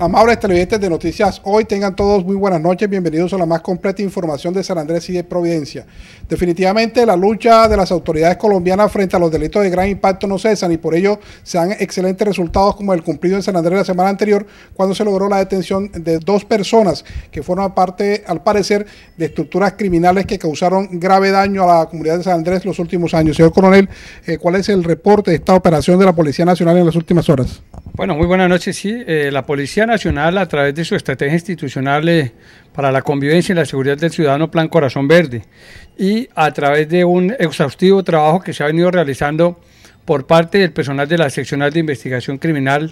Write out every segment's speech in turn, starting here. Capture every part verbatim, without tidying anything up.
Amables televidentes de Noticias Hoy, tengan todos muy buenas noches, bienvenidos a la más completa información de San Andrés y de Providencia. Definitivamente la lucha de las autoridades colombianas frente a los delitos de gran impacto no cesan y por ello se dan excelentes resultados como el cumplido en San Andrés la semana anterior cuando se logró la detención de dos personas que forman parte, al parecer, de estructuras criminales que causaron grave daño a la comunidad de San Andrés los últimos años. Señor Coronel, eh, ¿cuál es el reporte de esta operación de la Policía Nacional en las últimas horas? Bueno, muy buenas noches. Sí, eh, la Policía Nacional, a través de su estrategia institucional eh, para la convivencia y la seguridad del ciudadano, Plan Corazón Verde, y a través de un exhaustivo trabajo que se ha venido realizando por parte del personal de la Seccional de Investigación Criminal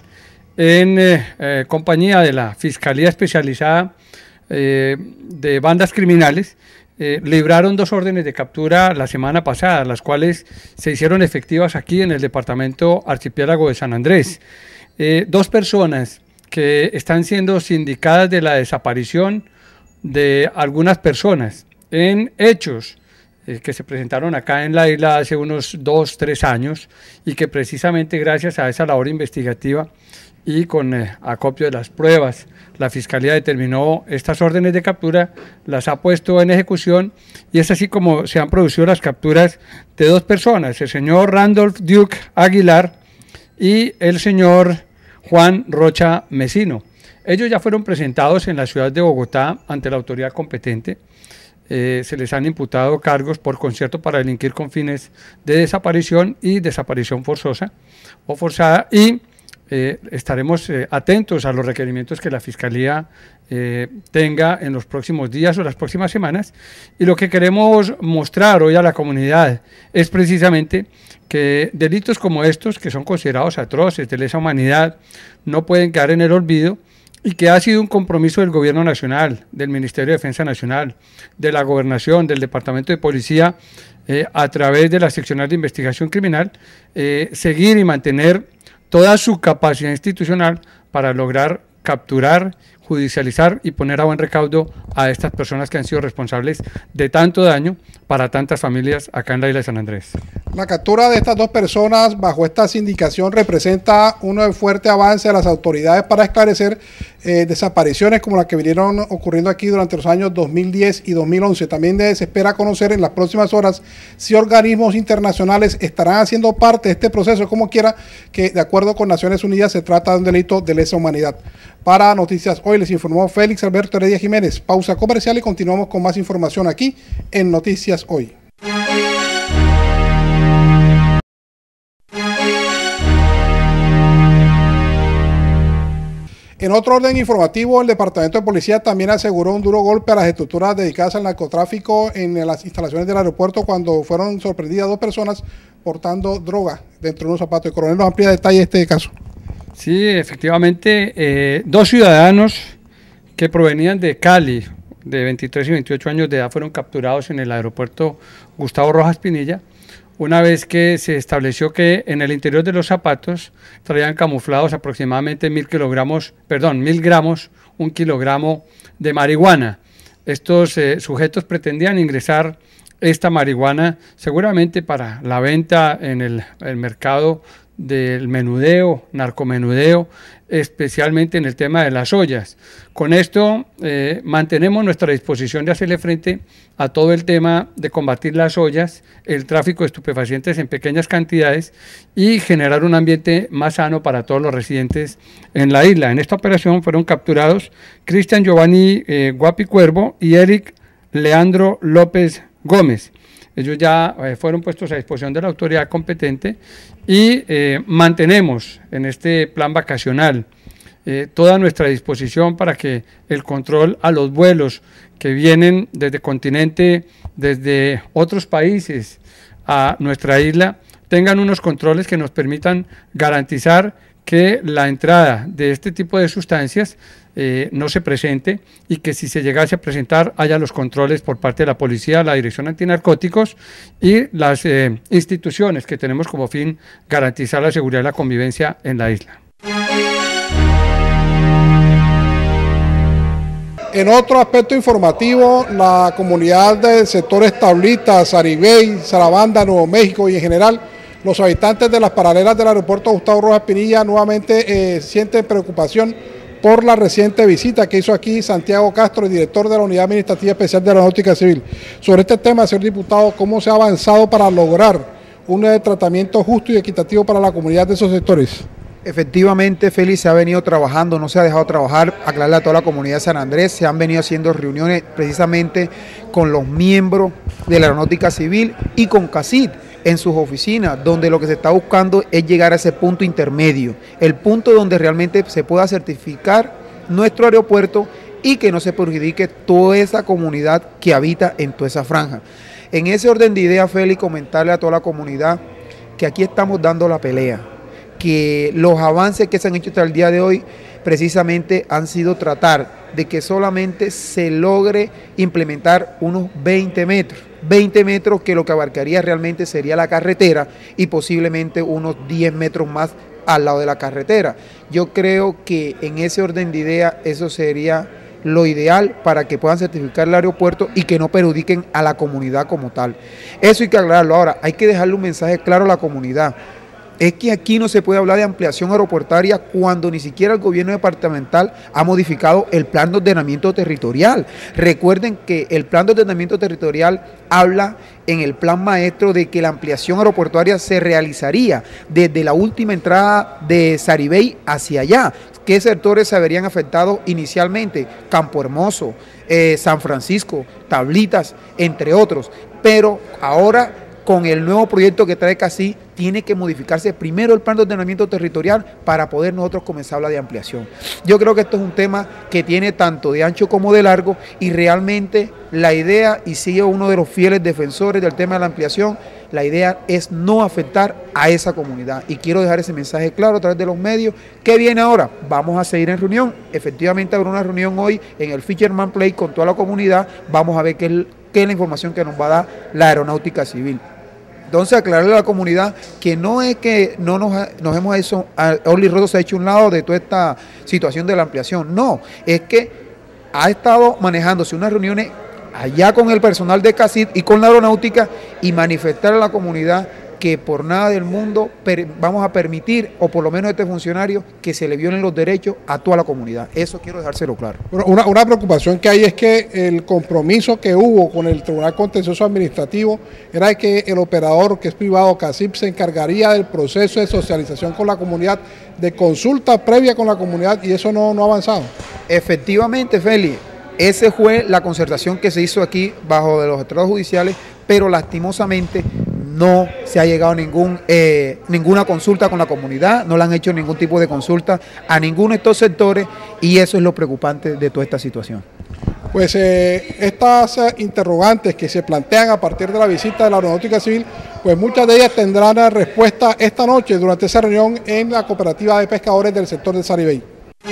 en eh, eh, compañía de la Fiscalía Especializada eh, de Bandas Criminales, eh, libraron dos órdenes de captura la semana pasada, las cuales se hicieron efectivas aquí en el departamento archipiélago de San Andrés. Eh, dos personas que están siendo sindicadas de la desaparición de algunas personas en hechos eh, que se presentaron acá en la isla hace unos dos, tres años y que precisamente gracias a esa labor investigativa y con eh, acopio de las pruebas, la Fiscalía determinó estas órdenes de captura, las ha puesto en ejecución y es así como se han producido las capturas de dos personas, el señor Randolph Duke Aguilar y el señor Juan Rocha Mesino. Ellos ya fueron presentados en la ciudad de Bogotá ante la autoridad competente. Eh, se les han imputado cargos por concierto para delinquir con fines de desaparición y desaparición forzosa o forzada y eh, estaremos eh, atentos a los requerimientos que la Fiscalía eh, tenga en los próximos días o las próximas semanas. Y lo que queremos mostrar hoy a la comunidad es precisamente que delitos como estos, que son considerados atroces, de lesa humanidad, no pueden quedar en el olvido y que ha sido un compromiso del Gobierno Nacional, del Ministerio de Defensa Nacional, de la Gobernación, del Departamento de Policía, eh, a través de la Seccional de Investigación Criminal, eh, seguir y mantener toda su capacidad institucional para lograr capturar, judicializar y poner a buen recaudo a estas personas que han sido responsables de tanto daño para tantas familias acá en la isla de San Andrés. La captura de estas dos personas bajo esta sindicación representa un fuerte avance de las autoridades para esclarecer eh, desapariciones como las que vinieron ocurriendo aquí durante los años dos mil diez y dos mil once. También se espera conocer en las próximas horas si organismos internacionales estarán haciendo parte de este proceso, como quiera que de acuerdo con Naciones Unidas se trata de un delito de lesa humanidad. Para Noticias Hoy les informó Félix Alberto Heredia Jiménez. Pausa comercial y continuamos con más información aquí en Noticias Hoy. En otro orden informativo, el Departamento de Policía también aseguró un duro golpe a las estructuras dedicadas al narcotráfico en las instalaciones del aeropuerto cuando fueron sorprendidas dos personas portando droga dentro de unos zapatos. El coronel nos amplía detalles de este caso. Sí, efectivamente, eh, dos ciudadanos que provenían de Cali, de veintitrés y veintiocho años de edad, fueron capturados en el aeropuerto Gustavo Rojas Pinilla, una vez que se estableció que en el interior de los zapatos traían camuflados aproximadamente mil kilogramos, perdón, mil gramos, un kilogramo de marihuana. Estos eh, sujetos pretendían ingresar esta marihuana seguramente para la venta en el, el mercado del menudeo, narcomenudeo, especialmente en el tema de las ollas. Con esto eh, mantenemos nuestra disposición de hacerle frente a todo el tema de combatir las ollas, el tráfico de estupefacientes en pequeñas cantidades y generar un ambiente más sano para todos los residentes en la isla. En esta operación fueron capturados Cristian Giovanni eh, Guapi Cuervo y Eric Leandro López Gómez. Ellos ya eh, fueron puestos a disposición de la autoridad competente y eh, mantenemos en este plan vacacional eh, toda nuestra disposición para que el control a los vuelos que vienen desde el continente, desde otros países a nuestra isla, tengan unos controles que nos permitan garantizar que la entrada de este tipo de sustancias eh, no se presente y que si se llegase a presentar haya los controles por parte de la policía, la Dirección Antinarcóticos y las eh, instituciones que tenemos como fin garantizar la seguridad y la convivencia en la isla. En otro aspecto informativo, la comunidad del sector Establita, Saribey, Sarabanda, Nuevo México y en general los habitantes de las paralelas del aeropuerto Gustavo Rojas Pinilla nuevamente eh, sienten preocupación por la reciente visita que hizo aquí Santiago Castro, el director de la Unidad Administrativa Especial de Aeronáutica Civil. Sobre este tema, señor diputado, ¿cómo se ha avanzado para lograr un tratamiento justo y equitativo para la comunidad de esos sectores? Efectivamente, Félix, se ha venido trabajando, no se ha dejado trabajar, aclararle a toda la comunidad de San Andrés, se han venido haciendo reuniones precisamente con los miembros de la Aeronáutica Civil y con CACIT en sus oficinas, donde lo que se está buscando es llegar a ese punto intermedio, el punto donde realmente se pueda certificar nuestro aeropuerto y que no se perjudique toda esa comunidad que habita en toda esa franja. En ese orden de ideas, Félix, comentarle a toda la comunidad que aquí estamos dando la pelea, que los avances que se han hecho hasta el día de hoy precisamente han sido tratar de que solamente se logre implementar unos veinte metros, veinte metros que lo que abarcaría realmente sería la carretera y posiblemente unos diez metros más al lado de la carretera. Yo creo que en ese orden de idea eso sería lo ideal para que puedan certificar el aeropuerto y que no perjudiquen a la comunidad como tal. Eso hay que aclararlo. Ahora, hay que dejarle un mensaje claro a la comunidad. Es que aquí no se puede hablar de ampliación aeroportuaria cuando ni siquiera el gobierno departamental ha modificado el plan de ordenamiento territorial. Recuerden que el plan de ordenamiento territorial habla en el plan maestro de que la ampliación aeroportuaria se realizaría desde la última entrada de Saribey hacia allá. ¿Qué sectores se verían afectados inicialmente? Campo Hermoso, eh, San Francisco, Tablitas, entre otros. Pero ahora, con el nuevo proyecto que trae CACIT, tiene que modificarse primero el plan de ordenamiento territorial para poder nosotros comenzar a hablar de ampliación. Yo creo que esto es un tema que tiene tanto de ancho como de largo y realmente la idea, y sigue uno de los fieles defensores del tema de la ampliación, la idea es no afectar a esa comunidad. Y quiero dejar ese mensaje claro a través de los medios. ¿Qué viene ahora? Vamos a seguir en reunión. Efectivamente habrá una reunión hoy en el Fisherman Play con toda la comunidad. Vamos a ver qué es, qué es la información que nos va a dar la Aeronáutica Civil. Entonces, aclararle a la comunidad que no es que no nos, nos hemos hecho, Orly Rodo se ha hecho un lado de toda esta situación de la ampliación. No, es que ha estado manejándose unas reuniones allá con el personal de CACIT y con la aeronáutica y manifestar a la comunidad que por nada del mundo per, vamos a permitir, o por lo menos a este funcionario, que se le violen los derechos a toda la comunidad. Eso quiero dejárselo claro. Una, una preocupación que hay es que el compromiso que hubo con el Tribunal Contencioso Administrativo era de que el operador, que es privado, CACIP, se encargaría del proceso de socialización con la comunidad, de consulta previa con la comunidad, y eso no, no ha avanzado. Efectivamente, Félix, esa fue la concertación que se hizo aquí bajo de los estrados judiciales, pero lastimosamente no se ha llegado a ningún, eh, ninguna consulta con la comunidad, no le han hecho ningún tipo de consulta a ninguno de estos sectores y eso es lo preocupante de toda esta situación. Pues eh, estas eh, interrogantes que se plantean a partir de la visita de la Aeronáutica Civil, pues muchas de ellas tendrán respuesta esta noche durante esa reunión en la Cooperativa de Pescadores del sector de Saribey.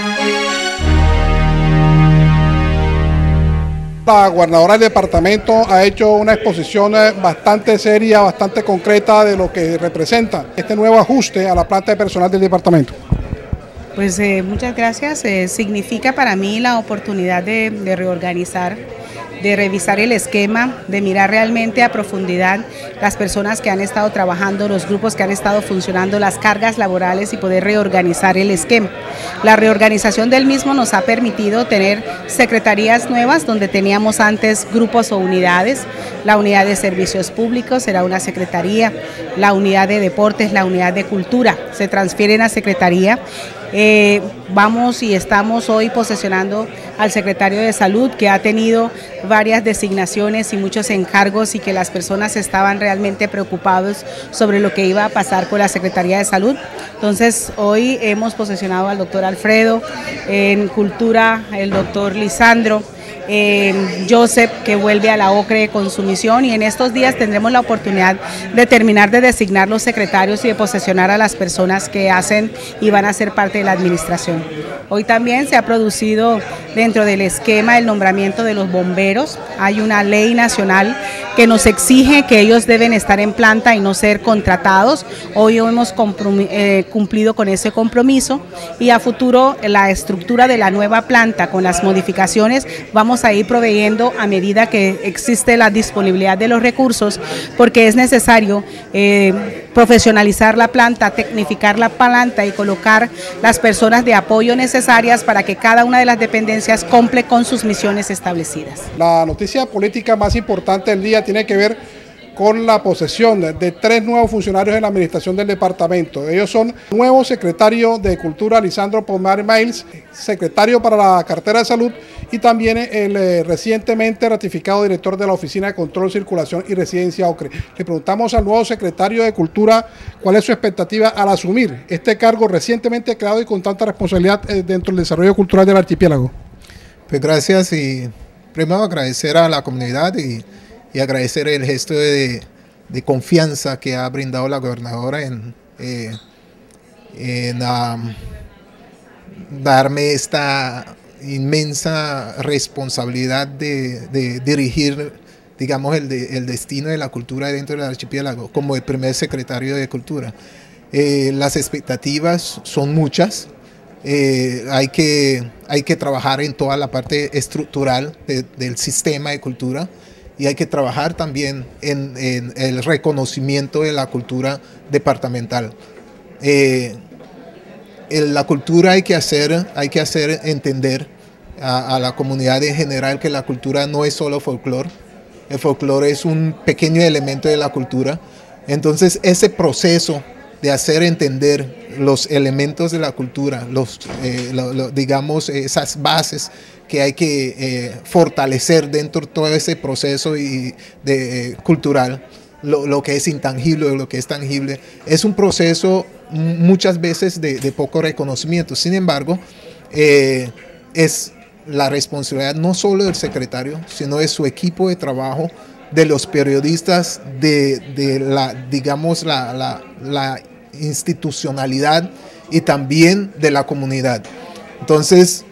La gobernadora del departamento ha hecho una exposición bastante seria, bastante concreta de lo que representa este nuevo ajuste a la planta de personal del departamento. Pues eh, muchas gracias. Eh, significa para mí la oportunidad de, de reorganizar, de revisar el esquema, de mirar realmente a profundidad las personas que han estado trabajando, los grupos que han estado funcionando, las cargas laborales y poder reorganizar el esquema. La reorganización del mismo nos ha permitido tener secretarías nuevas donde teníamos antes grupos o unidades. La unidad de servicios públicos será una secretaría, la unidad de deportes, la unidad de cultura se transfieren a secretaría. Eh, vamos y estamos hoy posesionando al secretario de Salud, que ha tenido varias designaciones y muchos encargos y que las personas estaban realmente preocupados sobre lo que iba a pasar con la Secretaría de Salud. Entonces hoy hemos posesionado al doctor Alfredo, en Cultura el doctor Lisandro, Eh, Joseph, que vuelve a la OCRE con su misión, y en estos días tendremos la oportunidad de terminar de designar los secretarios y de posesionar a las personas que hacen y van a ser parte de la administración. Hoy también se ha producido dentro del esquema el nombramiento de los bomberos. Hay una ley nacional que nos exige que ellos deben estar en planta y no ser contratados. Hoy hemos eh, cumplido con ese compromiso y a futuro la estructura de la nueva planta con las modificaciones vamos vamos a ir proveyendo a medida que existe la disponibilidad de los recursos, porque es necesario eh, profesionalizar la planta, tecnificar la planta y colocar las personas de apoyo necesarias para que cada una de las dependencias cumple con sus misiones establecidas. La noticia política más importante del día tiene que ver con la posesión de tres nuevos funcionarios en la administración del departamento. Ellos son el nuevo secretario de Cultura, Lisandro Pomar Miles, secretario para la cartera de salud, y también el eh, recientemente ratificado director de la Oficina de Control, Circulación y Residencia OCRE. Le preguntamos al nuevo secretario de Cultura cuál es su expectativa al asumir este cargo recientemente creado y con tanta responsabilidad eh, dentro del desarrollo cultural del archipiélago. Pues gracias, y primero agradecer a la comunidad y y agradecer el gesto de, de confianza que ha brindado la gobernadora en, eh, en um, darme esta inmensa responsabilidad de, de dirigir, digamos, el, de, el destino de la cultura dentro del archipiélago como el primer secretario de Cultura. Eh, las expectativas son muchas. Eh, hay, que, hay que trabajar en toda la parte estructural de, del sistema de cultura. Y hay que trabajar también en, en el reconocimiento de la cultura departamental. Eh, en la cultura hay que hacer, hay que hacer entender a, a la comunidad en general que la cultura no es solo folclore. El folclore es un pequeño elemento de la cultura. Entonces ese proceso de hacer entender los elementos de la cultura, los, eh, lo, lo, digamos, esas bases que hay que eh, fortalecer dentro de todo ese proceso y de, eh, cultural, lo, lo que es intangible, lo que es tangible, es un proceso muchas veces de, de poco reconocimiento. Sin embargo, eh, es la responsabilidad no solo del secretario, sino de su equipo de trabajo, de los periodistas, de, de la, digamos, la, la, la institucionalidad y también de la comunidad. Entonces,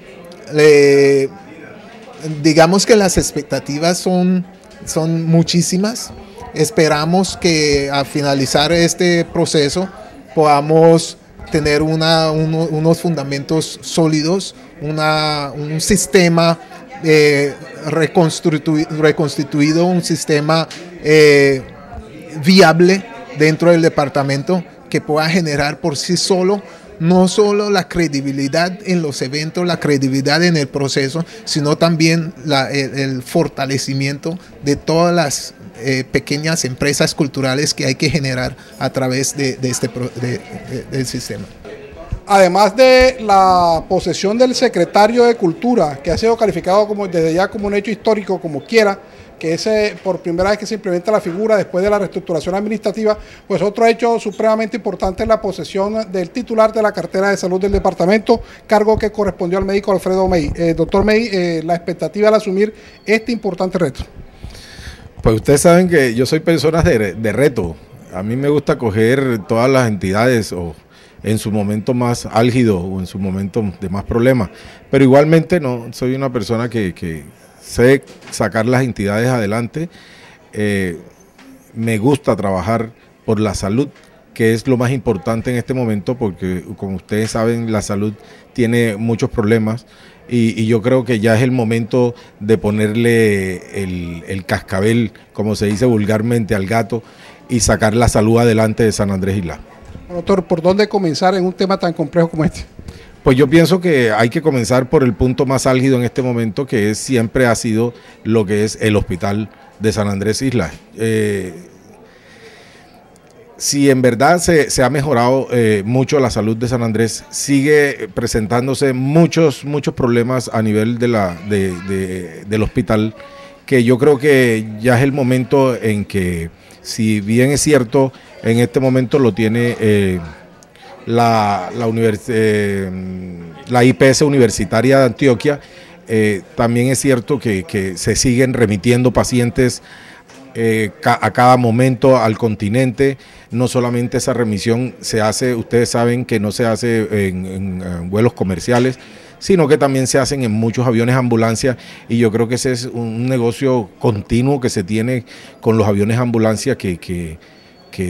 Eh, digamos que las expectativas son, son muchísimas. Esperamos que al finalizar este proceso podamos tener una, uno, unos fundamentos sólidos, una, un sistema eh, reconstituido, reconstituido, un sistema eh, viable dentro del departamento que pueda generar por sí solo no solo la credibilidad en los eventos, la credibilidad en el proceso, sino también la, el, el fortalecimiento de todas las eh, pequeñas empresas culturales que hay que generar a través de, de este de, de, del sistema. Además de la posesión del secretario de Cultura, que ha sido calificado como desde ya como un hecho histórico, como quiera, que es eh, por primera vez que se implementa la figura después de la reestructuración administrativa, pues otro hecho supremamente importante es la posesión del titular de la cartera de salud del departamento, cargo que correspondió al médico Alfredo May. Eh, doctor May, eh, la expectativa al asumir este importante reto. Pues ustedes saben que yo soy persona de, de reto. A mí me gusta coger todas las entidades o en su momento más álgido o en su momento de más problemas, pero igualmente no soy una persona que, que sé sacar las entidades adelante. Eh, me gusta trabajar por la salud, que es lo más importante en este momento, porque como ustedes saben, la salud tiene muchos problemas y, y yo creo que ya es el momento de ponerle el, el cascabel, como se dice vulgarmente, al gato y sacar la salud adelante de San Andrés Isla. Doctor, ¿por dónde comenzar en un tema tan complejo como este? Pues yo pienso que hay que comenzar por el punto más álgido en este momento, que es, siempre ha sido lo que es el hospital de San Andrés Isla. Eh, si en verdad se, se ha mejorado eh, mucho la salud de San Andrés, sigue presentándose muchos, muchos problemas a nivel de la, de, de, del hospital, que yo creo que ya es el momento en que, si bien es cierto, en este momento lo tiene eh, la, la, univers, eh, la I P S Universitaria de Antioquia, eh, también es cierto que, que se siguen remitiendo pacientes eh, ca a cada momento al continente. No solamente esa remisión se hace, ustedes saben que no se hace en, en, en vuelos comerciales, sino que también se hacen en muchos aviones ambulancia, y yo creo que ese es un negocio continuo que se tiene con los aviones ambulancia que, que, que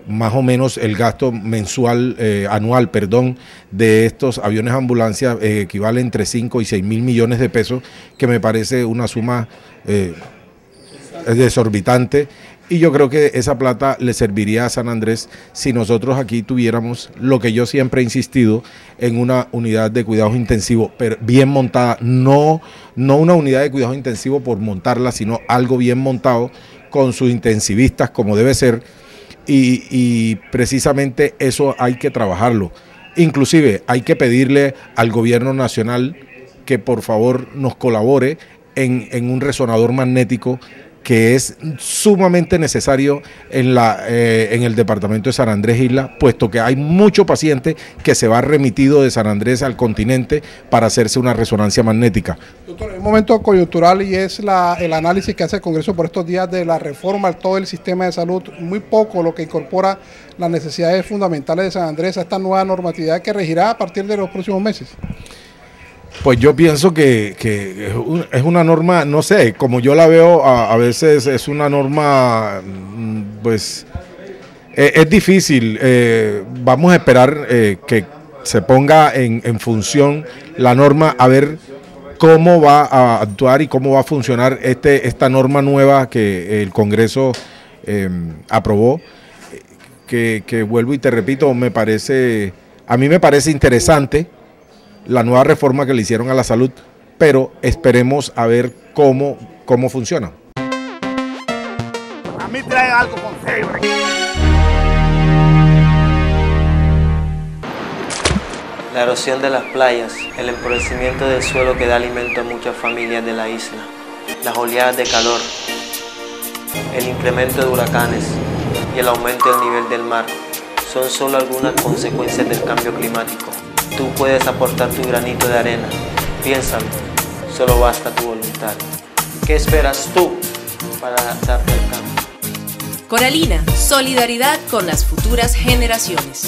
más o menos el gasto mensual, eh, anual, perdón, de estos aviones ambulancia eh, equivale entre cinco y seis mil millones de pesos, que me parece una suma eh, desorbitante. Y yo creo que esa plata le serviría a San Andrés si nosotros aquí tuviéramos lo que yo siempre he insistido, en una unidad de cuidados intensivos, pero bien montada, no, no una unidad de cuidados intensivos por montarla, sino algo bien montado con sus intensivistas como debe ser, y, y precisamente eso hay que trabajarlo. Inclusive hay que pedirle al gobierno nacional que por favor nos colabore en, en un resonador magnético que es sumamente necesario en, la, eh, en el departamento de San Andrés Isla, puesto que hay muchos pacientes que se va remitido de San Andrés al continente para hacerse una resonancia magnética. Doctor, hay un momento coyuntural y es la, el análisis que hace el Congreso por estos días de la reforma a todo el sistema de salud, muy poco lo que incorpora las necesidades fundamentales de San Andrés a esta nueva normatividad que regirá a partir de los próximos meses. Pues yo pienso que, que es una norma, no sé, como yo la veo a, a veces es una norma, pues es, es difícil. Eh, vamos a esperar eh, que se ponga en, en función la norma, a ver cómo va a actuar y cómo va a funcionar este esta norma nueva que el Congreso eh, aprobó, que, que vuelvo y te repito, me parece, a mí me parece interesante la nueva reforma que le hicieron a la salud, pero esperemos a ver cómo, cómo funciona. A mí trae algo con fiebre. La erosión de las playas, el empobrecimiento del suelo que da alimento a muchas familias de la isla, las oleadas de calor, el incremento de huracanes y el aumento del nivel del mar son solo algunas consecuencias del cambio climático. Tú puedes aportar tu granito de arena. Piénsalo, solo basta tu voluntad. ¿Qué esperas tú para adaptarte al cambio? Coralina, solidaridad con las futuras generaciones.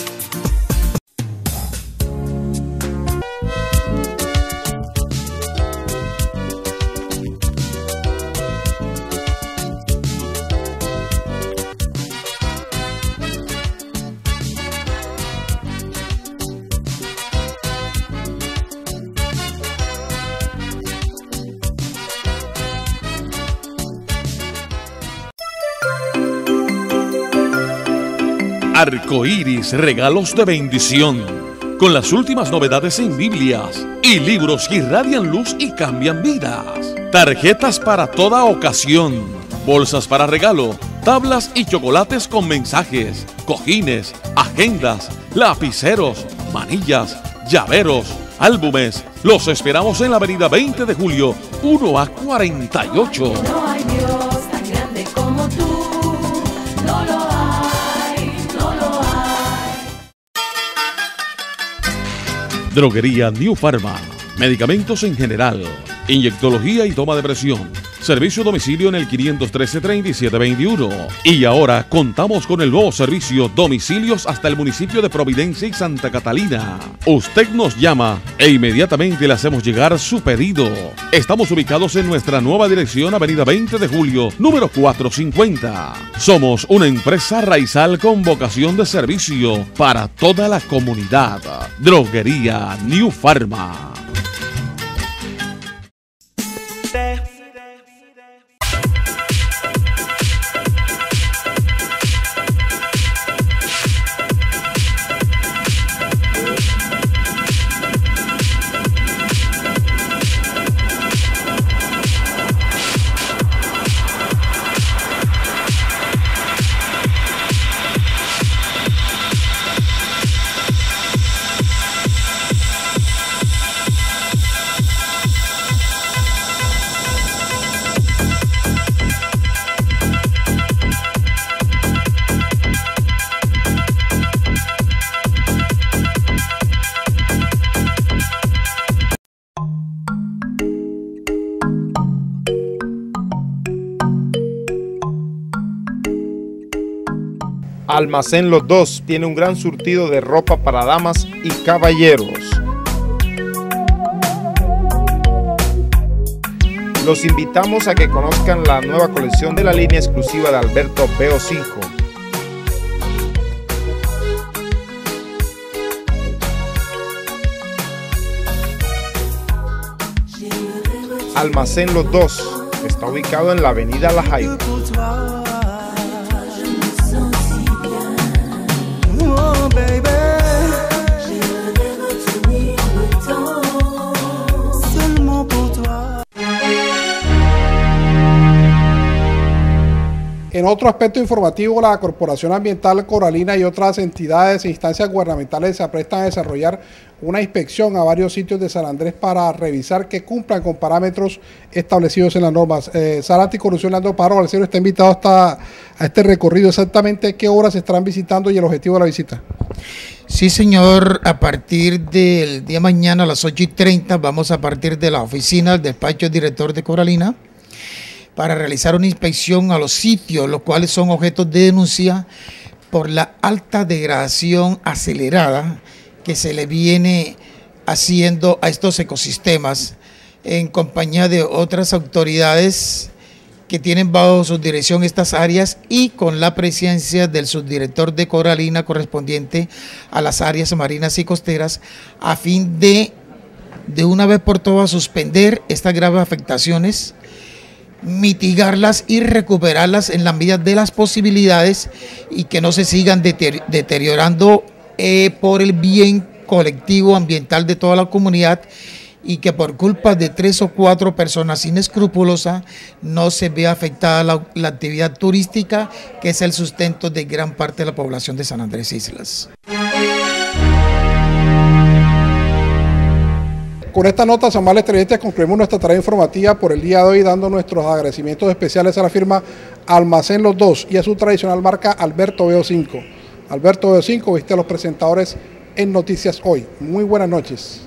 Arcoíris, regalos de bendición, con las últimas novedades en Biblias y libros que irradian luz y cambian vidas. Tarjetas para toda ocasión, bolsas para regalo, tablas y chocolates con mensajes, cojines, agendas, lapiceros, manillas, llaveros, álbumes. Los esperamos en la avenida veinte de julio, uno a cuarenta y ocho. No hay Dios tan grande como tú, no lo hay. Droguería New Pharma, medicamentos en general, inyectología y toma de presión, servicio a domicilio en el quinientos trece, treinta y siete veintiuno. Y ahora contamos con el nuevo servicio domicilios hasta el municipio de Providencia y Santa Catalina. Usted nos llama e inmediatamente le hacemos llegar su pedido. Estamos ubicados en nuestra nueva dirección, avenida veinte de julio, número cuatrocientos cincuenta. Somos una empresa raizal con vocación de servicio para toda la comunidad. Droguería New Pharma. Almacén Los Dos tiene un gran surtido de ropa para damas y caballeros. Los invitamos a que conozcan la nueva colección de la línea exclusiva de Alberto B O cinco. Almacén Los Dos, que está ubicado en la avenida La Jaiba. En otro aspecto informativo, la Corporación Ambiental Coralina y otras entidades e instancias gubernamentales se aprestan a desarrollar una inspección a varios sitios de San Andrés para revisar que cumplan con parámetros establecidos en las normas. Eh, Sara Anticorrupción, Leandro Pájaro Balseiro está invitado hasta a este recorrido. Exactamente qué horas estarán visitando y el objetivo de la visita. Sí, señor, a partir del día mañana a las ocho y treinta vamos a partir de la oficina del despacho del director de Coralina para realizar una inspección a los sitios, los cuales son objetos de denuncia por la alta degradación acelerada que se le viene haciendo a estos ecosistemas en compañía de otras autoridades que tienen bajo su dirección estas áreas y con la presencia del subdirector de Coralina correspondiente a las áreas marinas y costeras, a fin de, de una vez por todas, suspender estas graves afectaciones, mitigarlas y recuperarlas en la medida de las posibilidades y que no se sigan deteriorando eh, por el bien colectivo ambiental de toda la comunidad, y que por culpa de tres o cuatro personas inescrupulosas no se vea afectada la, la actividad turística, que es el sustento de gran parte de la población de San Andrés Islas. Con esta nota, amables televidentes, concluimos nuestra tarea informativa por el día de hoy, dando nuestros agradecimientos especiales a la firma Almacén Los Dos y a su tradicional marca Alberto Veo cinco. Alberto Veo cinco, viste a los presentadores en Noticias Hoy. Muy buenas noches.